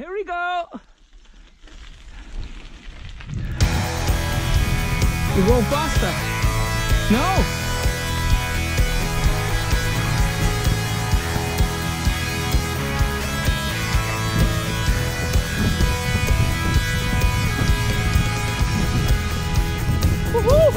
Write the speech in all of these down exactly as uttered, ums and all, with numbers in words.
Here we go. You go faster. No. Woohoo!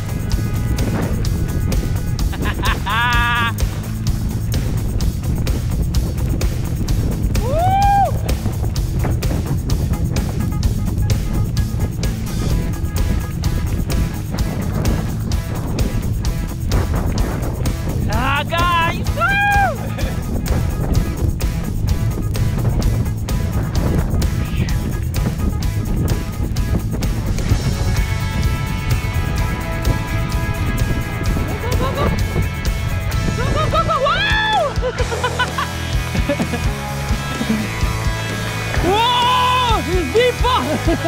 Whoa! It's deeper!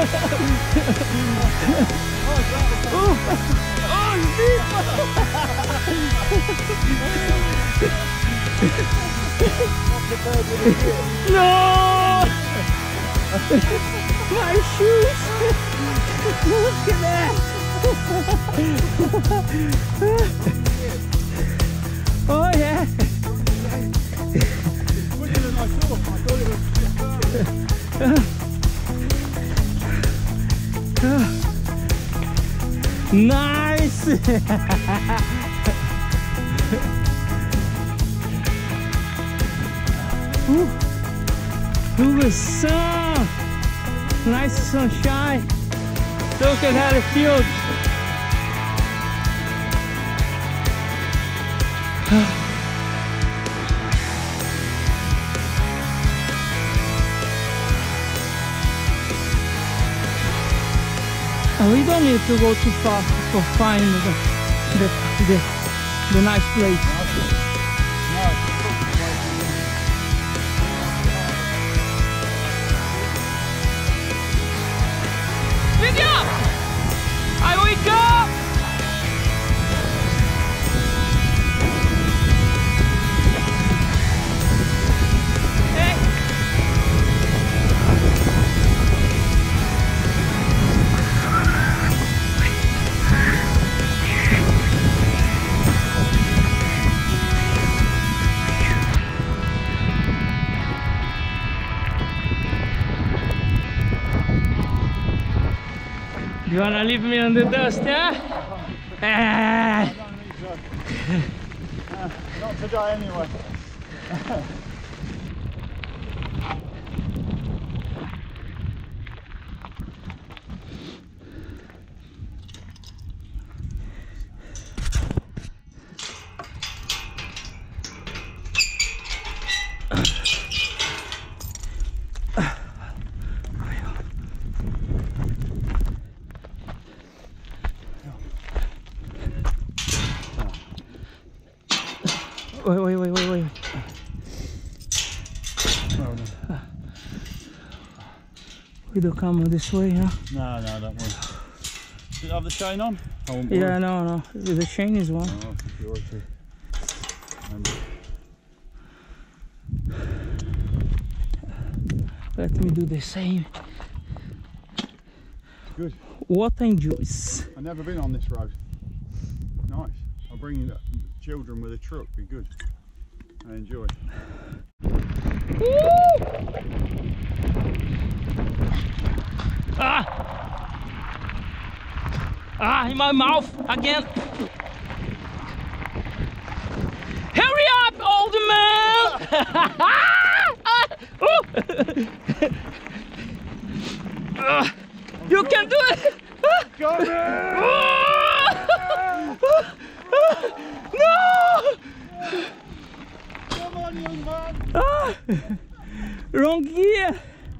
Oh, oh, it's deeper! No! My shoes! Look at that! Oh yeah! Nice! Ooh, look at the sun! Nice sunshine! Look at how it feels! We don't need to go too far to find the, the, the, the nice place. Video! I wake up! You wanna leave me on the dust, yeah? Ah. uh, not today anyway. Wait, wait, wait, wait, wait. Oh, no. We don't come this way, huh? No, no, don't worry. Does it have the chain on? I won't Yeah, worry. no, no. The chain is one. Oh, security. Um, Let me do the same. Good. Water and juice. I've never been on this road. Nice. I'll bring children with a truck, be good. I enjoy it. Ah! Ah, in my mouth again. Hurry up, old man! uh, you can do it! Come No! Come on, young man! Ah, wrong gear!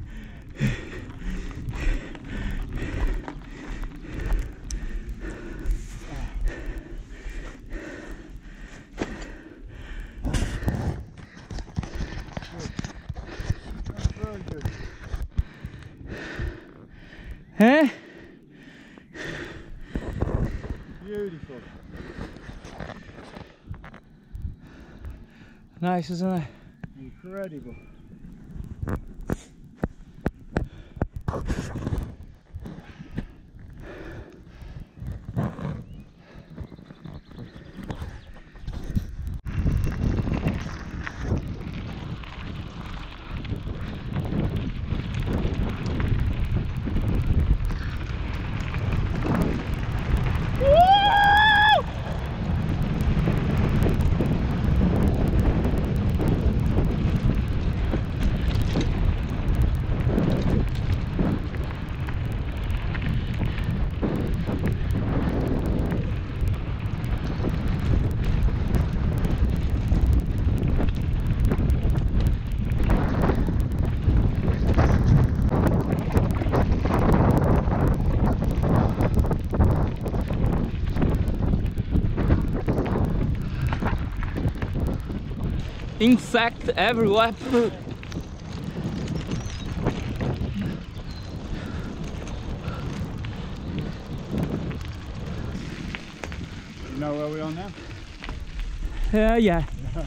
Very good. Eh? Beautiful. Nice, isn't it? Incredible. insect everywhere. You know where we are now? Uh, yeah.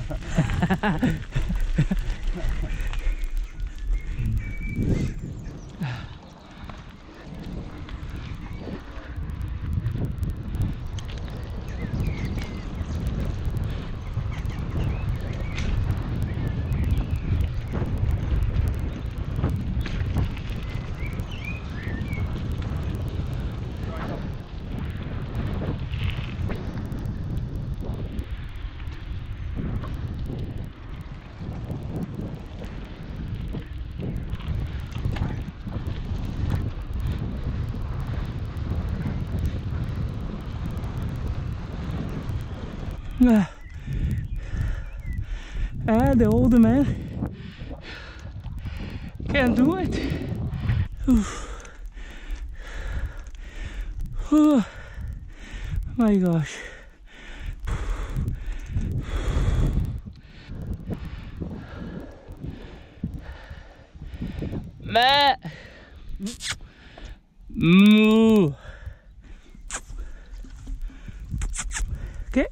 Ah, the old man can do it. Oh my gosh. Man. Moo. Okay.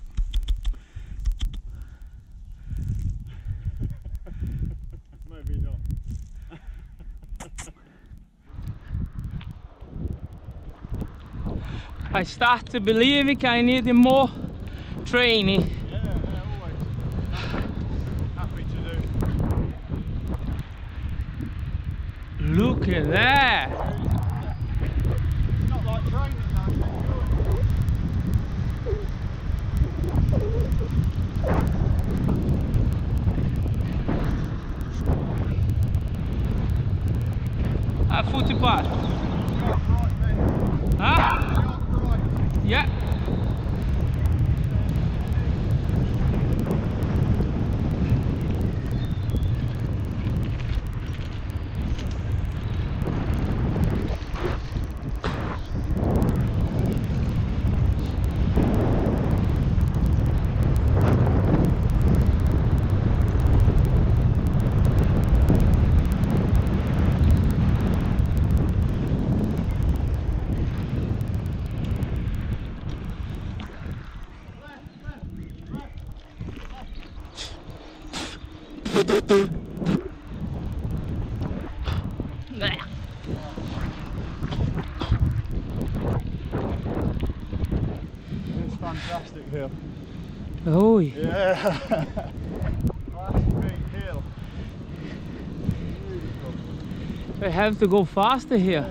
Maybe not. I start to believe I need more training. Yeah, yeah, always. Happy to do. Look at that. It's not like training though. A footpath. Huh? Yeah. It's fantastic hill. Oh yeah. Yeah. Last big hill. Beautiful. I have to go faster here.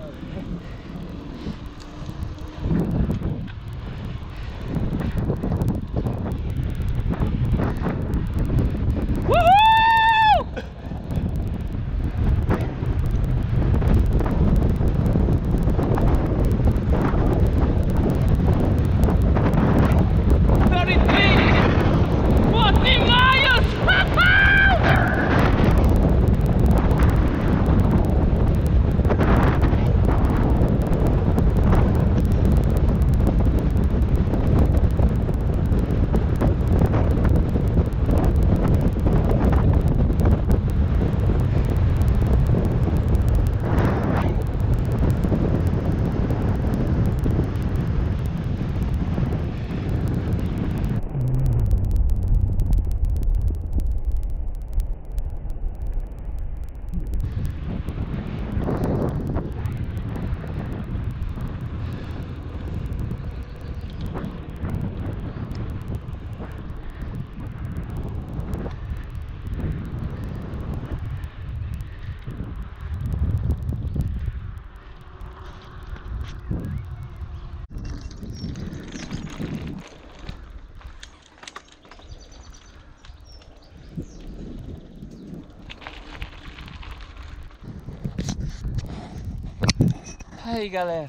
Aí galera,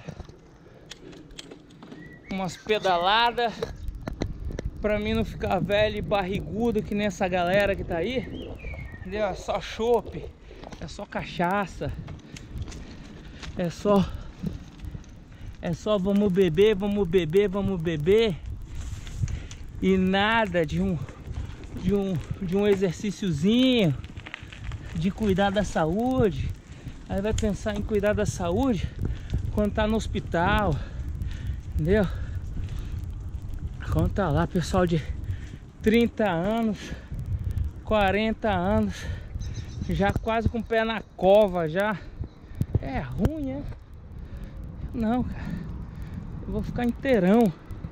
umas pedaladas pra mim não ficar velho e barrigudo que nem essa galera que tá aí, entendeu? É só chopp, é só cachaça, é só é só vamos beber, vamos beber, vamos beber e nada de um de um, de um exercíciozinho, de cuidar da saúde. Aí vai pensar em cuidar da saúde quando tá no hospital, entendeu? Quando tá lá, pessoal de trinta anos, quarenta anos, já quase com o pé na cova já. É ruim, é? Não, cara. Eu vou ficar inteirão.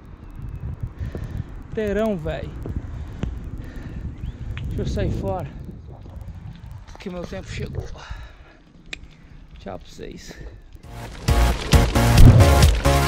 Inteirão, velho. Deixa eu sair fora, que meu tempo chegou. Tchau pra vocês.